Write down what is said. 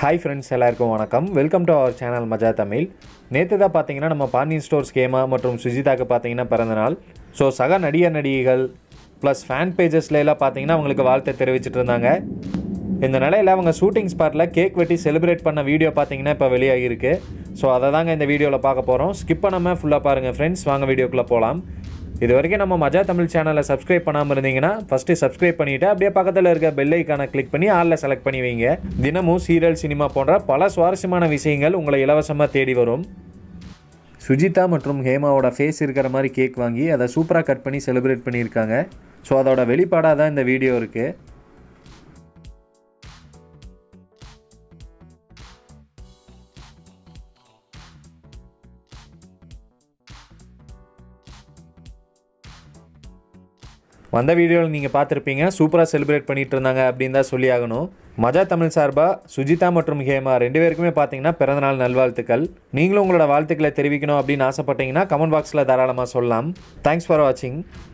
Hi friends, எல்லாருக்கும் வணக்கம். Welcome to our channel மஜா தமிழ். நேற்று தான் பார்த்தீங்கன்னா நம்ம பாண்டியன் ஸ்டோர்ஸ் கேமா மற்றும் சுஜிதாக்கு பார்த்தீங்கன்னா பிறந்த நாள். ஸோ சக நடிகைகள் ப்ளஸ் ஃபேன் பேஜஸ்ல எல்லாம் பார்த்தீங்கன்னா அவங்களுக்கு வாழ்த்து தெரிவிச்சிட்டு இருந்தாங்க. இந்த நிலையில் அவங்க ஷூட்டிங் ஸ்பாட்டில் கேக் வெட்டி செலிப்ரேட் பண்ண வீடியோ பார்த்தீங்கன்னா இப்போ வெளியாகிருக்கு. ஸோ அதை தாங்க இந்த வீடியோவில் பார்க்க போகிறோம். ஸ்கிப் பண்ணாமல் ஃபுல்லாக பாருங்கள் ஃப்ரெண்ட்ஸ். வாங்க வீடியோக்குள்ளே போகலாம். இது வரைக்கும் நம்ம மஜா தமிழ் சேனலை சப்ஸ்கிரைப் பண்ணாமல் இருந்தீங்கன்னா ஃபஸ்ட்டு சப்ஸ்கிரைப் பண்ணிவிட்டு அப்படியே பக்கத்தில் இருக்க பெல் ஐக்கானை கிளிக் பண்ணி ஆளில் செலக்ட் பண்ணி வைங்க. தினமும் சீரியல், சினிமா போன்ற பல சுவாரஸ்யமான விஷயங்கள் உங்களை இலவசமாக தேடி வரும். சுஜிதா மற்றும் ஹேமாவோட ஃபேஸ் இருக்கிற மாதிரி கேக் வாங்கி அதை சூப்பராக கட் பண்ணி செலிப்ரேட் பண்ணியிருக்காங்க. ஸோ அதோட வெளிப்பாடாக தான் இந்த வீடியோ இருக்குது. வந்த வீடியோவில் நீங்கள் பார்த்துருப்பீங்க, சூப்பராக செலிப்ரேட் பண்ணிகிட்டு இருந்தாங்க அப்படின்னு தான் சொல்லி ஆகணும். மஜா தமிழ் சார்பாக சுஜிதா மற்றும் ஹேமா 2 பேருக்குமே பார்த்தீங்கன்னா பிறந்தநாள் நல்வாழ்த்துக்கள். நீங்களும் உங்களோட வாழ்த்துக்களை தெரிவிக்கணும் அப்படின்னு ஆசைப்பட்டீங்கன்னா கமெண்ட் பாக்ஸில் தாராளமாக சொல்லலாம். தேங்க்ஸ் ஃபார் வாட்சிங்.